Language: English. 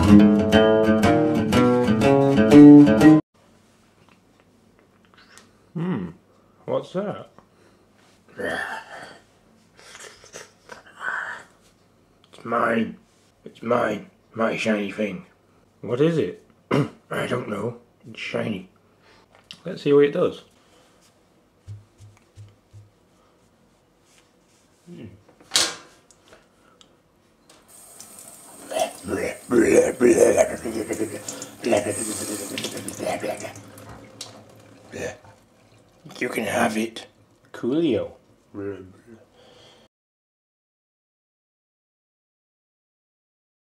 What's that? It's mine. It's mine. My shiny thing. What is it? I don't know. It's shiny. Let's see what it does. You can have it. Coolio.